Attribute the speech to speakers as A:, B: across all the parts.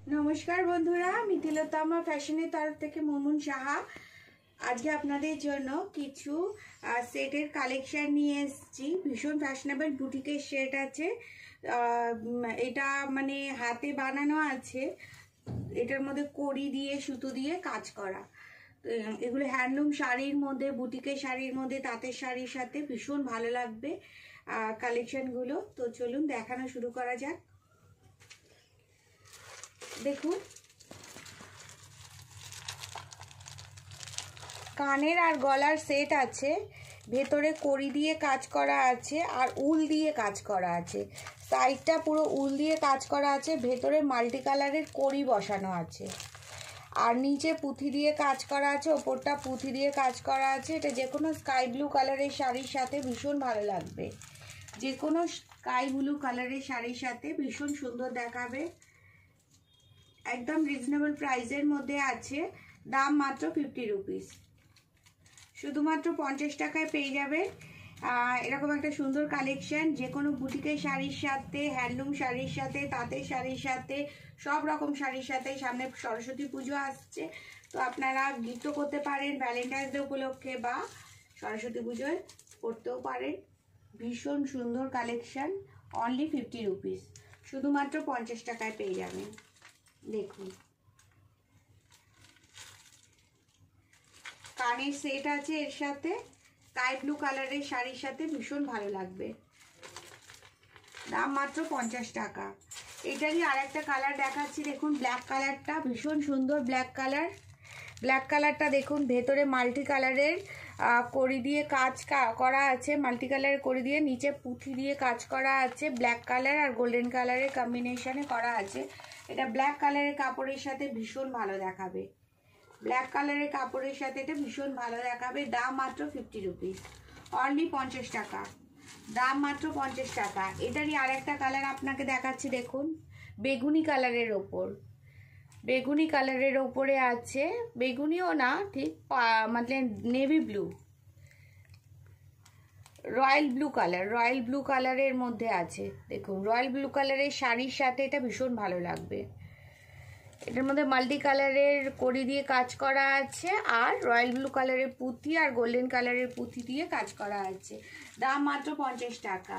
A: নমস্কার বন্ধুরা, মিথিলতা ফ্যাশনের তরফ থেকে মুনমুন সাহা আজকে আপনাদের জন্য কিছু সেটের কালেকশন নিয়ে এসেছি। ভীষণ ফ্যাশনেবল বুটিকের সেট আছে। এটা মানে হাতে বানানো আছে, এটার মধ্যে কড়ি দিয়ে সুতো দিয়ে কাজ করা। এগুলো হ্যান্ডলুম শাড়ির মধ্যে, বুটিকের শাড়ির মধ্যে, তাঁতের শাড়ির সাথে ভীষণ ভালো লাগবে কালেকশনগুলো। তো চলুন দেখানো শুরু করা যাক। দেখুন, কানের আর গলার সেট আছে, ভেতরে কড়ি দিয়ে কাজ করা আছে আর উল দিয়ে কাজ করা আছে। সাইডটা পুরো উল দিয়ে কাজ করা আছে, ভেতরে মাল্টি কালারের কড়ি বসানো আছে আর নিচে পুঁথি দিয়ে কাজ করা আছে, ওপরটা পুঁথি দিয়ে কাজ করা আছে। এটা যে কোনো স্কাই ব্লু কালারের শাড়ির সাথে ভীষণ ভালো লাগবে, যে কোনো স্কাই ব্লু কালারের শাড়ির সাথে ভীষণ সুন্দর দেখাবে। একদম রিজনেবল প্রাইসের মধ্যে আছে, দাম মাত্র 50 রুপিস, শুধুমাত্র 50 টাকায় পেয়ে যাবে এরকম একটা সুন্দর কালেকশন। যে কোনো বুটিকের শাড়ির সাথে, হ্যান্ডলুম শাড়ির সাথে, তাঁতের শাড়ির সাথে, সব রকম শাড়ির সাথে। সামনে সরস্বতী পুজো আসছে, তো আপনারা গিফটও করতে পারেন ভ্যালেন্টাইন্স ডে উপলক্ষে, বা সরস্বতী পুজোয় করতেও পারেন। ভীষণ সুন্দর কালেকশন, অনলি 50 রুপিস, শুধুমাত্র 50 টাকায় পেয়ে যাবেন। দেখুন, কানের সেট আছে এর সাথে, স্কাই ব্লু কালারের শাড়ির সাথে ভীষণ ভালো লাগবে, দাম মাত্র 50 টাকা। এটারই আর একটা কালার দেখাচ্ছি, দেখুন ব্ল্যাক কালারটা ভীষণ সুন্দর। ব্ল্যাক কালারটা দেখুন, ভেতরে মাল্টি কালারের কড়ি দিয়ে কাজ করা আছে, মাল্টি কালারের কড়ি দিয়ে, নিচে পুঁথি দিয়ে কাজ করা আছে। ব্ল্যাক কালার আর গোল্ডেন কালারের কম্বিনেশনে করা আছে। এটা ব্ল্যাক কালারের কাপড়ের সাথে ভীষণ ভালো দেখাবে, ব্ল্যাক কালারের কাপড়ের সাথে এটা ভীষণ ভালো দেখাবে। দাম মাত্র 50 রুপিস, অনলি 50 টাকা, দাম মাত্র 50 টাকা। এটারই আর একটা কালার আপনাকে দেখাচ্ছি, দেখুন বেগুনি কালারের ওপর, বেগুনি কালারের ওপরে আছে, বেগুনিও না ঠিক, মানে নেভি ব্লু, রয়্যাল ব্লু কালারের মধ্যে আছে। দেখুন রয়্যাল ব্লু কালারের শাড়ির সাথে এটা ভীষণ ভালো লাগবে। এটার মধ্যে মাল্টি কালারের কড়ি দিয়ে কাজ করা আছে আর রয়্যাল ব্লু কালারের পুঁথি আর গোল্ডেন কালারের পুঁথি দিয়ে কাজ করা আছে। দাম মাত্র 50 টাকা।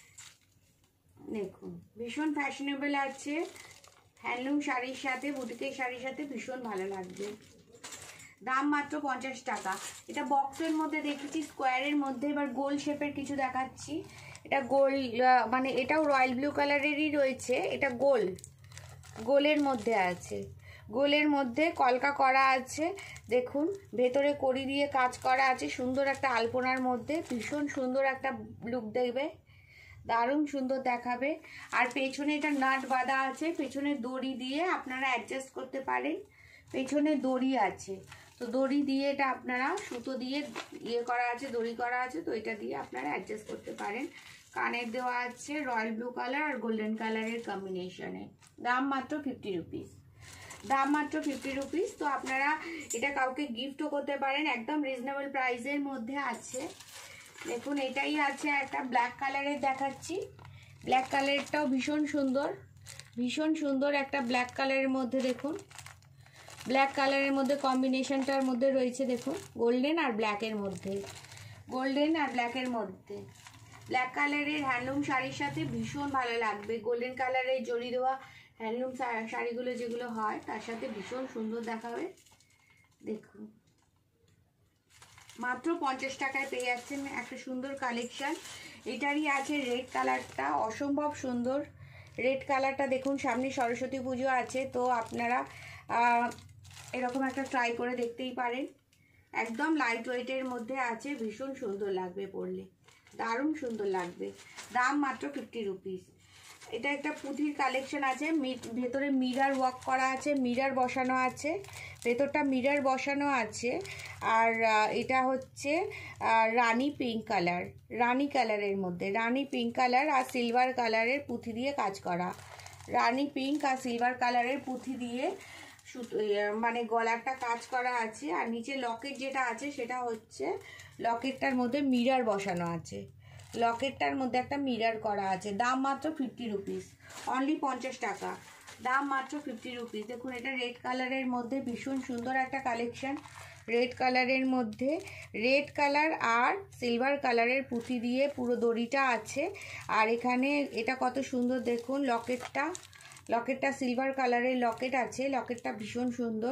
A: দেখুন ভীষণ ফ্যাশনেবল আছে, হ্যান্ডলুম শাড়ির সাথে, বুটিকের শাড়ির সাথে ভীষণ ভালো লাগবে, দাম মাত্র 50 টাকা। এটা বক্সের মধ্যে দেখেছি, স্কোয়ারের মধ্যে, এবার গোল শেপের কিছু দেখাচ্ছি। এটা গোল, মানে এটাও রয়্যাল ব্লু কালারেরই রয়েছে, এটা গোলের মধ্যে আছে, গোলের মধ্যে কলকা করা আছে। দেখুন ভেতরে কড়ি দিয়ে কাজ করা আছে, সুন্দর একটা আলপনার মধ্যে, ভীষণ সুন্দর একটা লুক দেবে, দারুণ সুন্দর দেখাবে। আর পেছনে এটা নাট বাঁধা আছে, পেছনে দড়ি দিয়ে আপনারা অ্যাডজাস্ট করতে পারেন। পেছনে দড়ি আছে, তো দড়ি দিয়ে এটা আপনারা সুতো দিয়ে করা আছে, দড়ি করা আছে, তো এটা দিয়ে আপনারা অ্যাডজাস্ট করতে পারেন। কানের দেওয়া আছে রয়্যাল ব্লু কালার আর গোল্ডেন কালারের কম্বিনেশনে, দাম মাত্র 50 রুপিস, দাম মাত্র 50 রুপিস। তো আপনারা এটা কাউকে গিফটও করতে পারেন, একদম রিজনেবল প্রাইসের মধ্যে আছে। দেখুন এটাই আছে, একটা ব্ল্যাক কালারের দেখাচ্ছি, ব্ল্যাক কালারটাও ভীষণ সুন্দর একটা ব্ল্যাক কালারের মধ্যে। দেখুন ব্ল্যাক কালারের মধ্যে কম্বিনেশনটার মধ্যে রয়েছে, দেখুন গোল্ডেন আর ব্ল্যাকের মধ্যে, ব্ল্যাক কালারের হ্যান্ডলুম শাড়ির সাথে ভীষণ ভালো লাগবে। গোল্ডেন কালারের জড়ি দেওয়া হ্যান্ডলুম শাড়িগুলো যেগুলো হয় তার সাথে ভীষণ সুন্দর দেখাবে। দেখুন মাত্র 50 টাকায় পেয়ে যাচ্ছেন একটা সুন্দর কালেকশন। এটারই আছে রেড কালারটা, অসম্ভব সুন্দর রেড কালারটা। দেখুন সামনে সরস্বতী পুজো আছে, তো আপনারা এরকম একটা ট্রাই করে দেখতেই পারেন। একদম লাইট ওয়েটের মধ্যে আছে, ভীষণ সুন্দর লাগবে পরলে, দারুণ সুন্দর লাগবে, দাম মাত্র 50 রুপিস। এটা একটা পুঁথির কালেকশন আছে, ভেতরে মিরার ওয়ার্ক করা আছে, মিরার বসানো আছে, ভেতরটা মিরার বসানো আছে। আর এটা হচ্ছে রানী পিঙ্ক কালার, রানী কালারের মধ্যে, রানী পিঙ্ক কালার আর সিলভার কালারের পুঁথি দিয়ে কাজ করা, রানী পিঙ্ক আর সিলভার কালারের পুঁথি দিয়ে মানে গলাটা কাজ করা আছে। আর নিচে লকেট যেটা আছে সেটা হচ্ছে লকেটটার মধ্যে মিরার বসানো আছে, লকেটটার মধ্যে একটা মিরার করা আছে, দাম মাত্র 50 রুপিস, অনলি 50 টাকা। দাম মাত্র 50 রুপিস। দেখুন এটা রেড কালারের মধ্যে ভীষণ সুন্দর একটা কালেকশন। রেড কালারের মধ্যে রেড কালার আর সিলভার কালারের পুঁতি দিয়ে পুরো দড়িটা আছে। আর এখানে এটা কত সুন্দর দেখুন, লকেটটা সিলভার কালারের লকেট আছে। লকেটটা ভীষণ সুন্দর,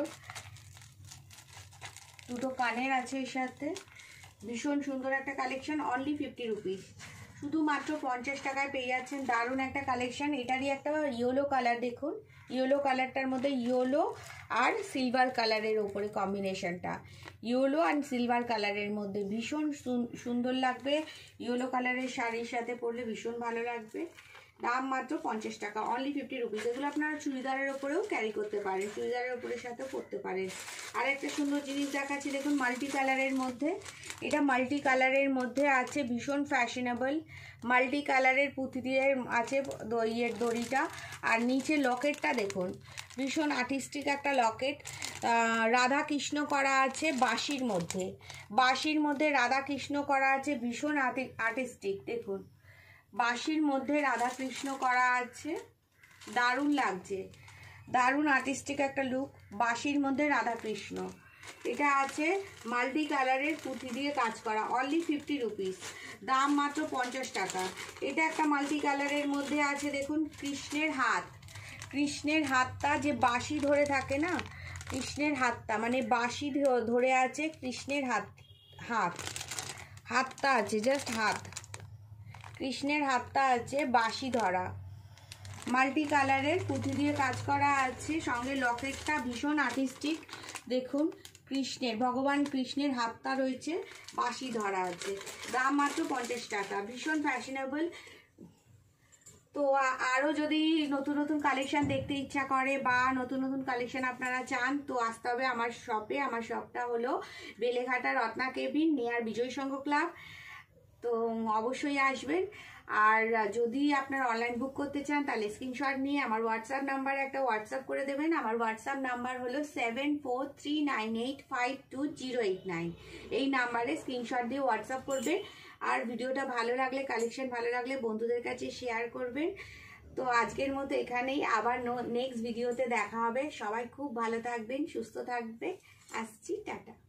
A: দুটো কানের আছে এর সাথে। ভীষণ সুন্দর একটা কালেকশন, অনলি 50 রুপিস। শুধুমাত্র 50 টাকায় পেয়ে যাচ্ছেন দারুণ একটা কালেকশন। এটারই একটা ইয়েলো কালার দেখুন, ইয়েলো কালারটার মধ্যে ইয়েলো আর সিলভার কালারের ওপরে কম্বিনেশনটা, ইয়েলো অ্যান্ড সিলভার কালারের মধ্যে ভীষণ সুন্দর লাগবে। ইয়েলো কালারের শাড়ির সাথে পরলে ভীষণ ভালো লাগবে। দাম মাত্র 50 টাকা, অনলি 50 রুপিস। এগুলো আপনারা চুড়িদারের ওপরেও ক্যারি করতে পারেন, চুড়িদারের ওপরের সাথেও পরতে পারেন। আর একটা সুন্দর জিনিস দেখাচ্ছি দেখুন, মাল্টি কালারের মধ্যে। এটা মাল্টি কালারের মধ্যে আছে, ভীষণ ফ্যাশনেবল। মাল্টি কালারের পুঁতি দিয়ে আছে ইয়ের দড়িটা। আর নিচে লকেটটা দেখুন, ভীষণ আর্টিস্টিক একটা লকেট। রাধা কৃষ্ণ করা আছে বাঁশির মধ্যে, বাঁশির মধ্যে রাধা কৃষ্ণ করা আছে, ভীষণ আর্টিস্টিক। দেখুন বাঁশির মধ্যে রাধা কৃষ্ণ করা আছে, দারুণ লাগছে, দারুণ আর্টিস্টিক একটা লুক। বাঁশির মধ্যে রাধা কৃষ্ণ, এটা আছে মাল্টি কালারের পুঁতি দিয়ে কাজ করা, অনলি 50 রুপিস। দাম মাত্র 50 টাকা। এটা একটা মাল্টি কালারের মধ্যে আছে দেখুন, কৃষ্ণের হাত, কৃষ্ণের হাতটা যে বাঁশি ধরে থাকে না, কৃষ্ণের হাতটা মানে বাঁশি ধরে আছে, কৃষ্ণের হাতটা আছে জাস্ট হাত, কৃষ্ণের হাতটা আছে বাঁশি ধরা। মাল্টি কালারের পুঁতি দিয়ে কাজ করা আছে, সঙ্গে লকেটটা ভীষণ আর্টিস্টিক। দেখুন কৃষ্ণের, ভগবান কৃষ্ণের হাতটা রয়েছে, বাঁশি ধরা আছে। দাম মাত্র 50 টাকা, ভীষণ ফ্যাশনেবল। তো আরও যদি নতুন নতুন কালেকশান দেখতে ইচ্ছা করে বা নতুন নতুন কালেকশান আপনারা চান, তো আসতে হবে আমার শপে। আমার শপটা হলো Beleghata Ratna cabin near Bijoy Sangha club. তো অবশ্যই আসবেন। আর যদি আপনারা অনলাইন বুক করতে চান তাহলে স্ক্রিনশট নিয়ে আমার হোয়াটসঅ্যাপ নাম্বারে একটা হোয়াটসঅ্যাপ করে দেবেন। আমার হোয়াটসঅ্যাপ নাম্বার হলো 7439852089। এই নাম্বারে স্ক্রিনশট দিয়ে হোয়াটসঅ্যাপ করবেন। আর ভিডিওটা ভালো লাগলে, কালেকশন ভালো লাগলে বন্ধুদের কাছে শেয়ার করবেন। তো আজকের মতো এখানেই, আবার নেক্সট ভিডিওতে দেখা হবে। সবাই খুব ভালো থাকবেন, সুস্থ থাকবে। আসছি, টাটা।